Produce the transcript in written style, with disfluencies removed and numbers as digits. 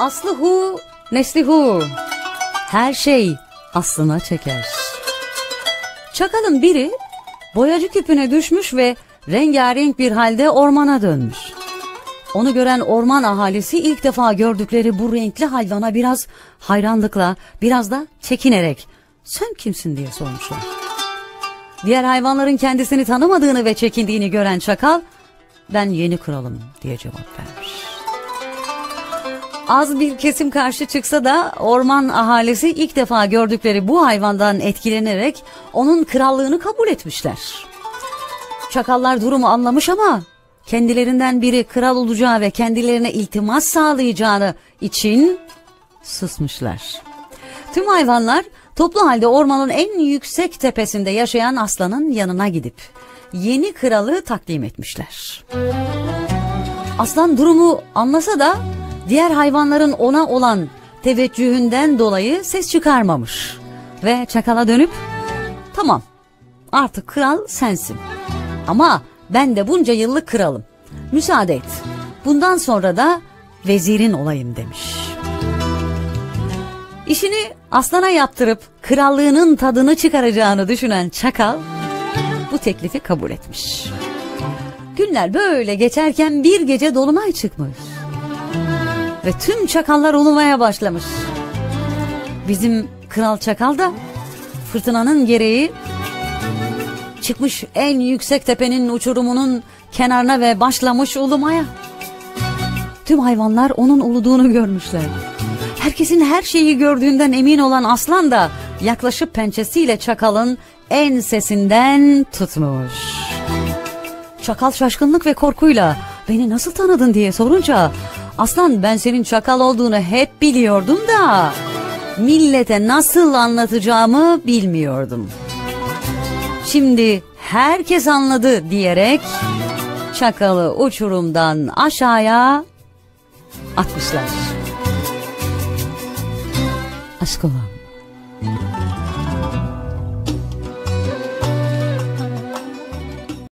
aslı hu, nesli hu. Her şey aslına çeker. Çakalın biri boyacı küpüne düşmüş ve rengarenk bir halde ormana dönmüş. Onu gören orman ahalisi ilk defa gördükleri bu renkli hayvana biraz hayranlıkla, biraz da çekinerek "Sen kimsin?" diye sormuşlar. Diğer hayvanların kendisini tanımadığını ve çekindiğini gören çakal, "Ben yeni kralım" diye cevap vermiş. Az bir kesim karşı çıksa da orman ahalisi ilk defa gördükleri bu hayvandan etkilenerek onun krallığını kabul etmişler. Çakallar durumu anlamış ama kendilerinden biri kral olacağı ve kendilerine iltimas sağlayacağını için susmuşlar. Tüm hayvanlar toplu halde ormanın en yüksek tepesinde yaşayan aslanın yanına gidip yeni kralı takdim etmişler. Aslan durumu anlasa da diğer hayvanların ona olan teveccühünden dolayı ses çıkarmamış ve çakala dönüp "Tamam, artık kral sensin ama ben de bunca yıllık kralım. Müsaade et. Bundan sonra da vezirin olayım" demiş. İşini aslana yaptırıp krallığının tadını çıkaracağını düşünen çakal bu teklifi kabul etmiş. Günler böyle geçerken bir gece dolunay çıkmış. Ve tüm çakallar ulumaya başlamış. Bizim kral çakal da fırtınanın gereği çıkmış en yüksek tepenin uçurumunun kenarına ve başlamış ulumaya. Tüm hayvanlar onun uluduğunu görmüşler. Herkesin her şeyi gördüğünden emin olan aslan da yaklaşıp pençesiyle çakalın ensesinden tutmuş. Çakal şaşkınlık ve korkuyla "Beni nasıl tanıdın?" diye sorunca aslan "Ben senin çakal olduğunu hep biliyordum da millete nasıl anlatacağımı bilmiyordum. Şimdi herkes anladı" diyerek çakalı uçurumdan aşağıya atmışlar. Aşk olan.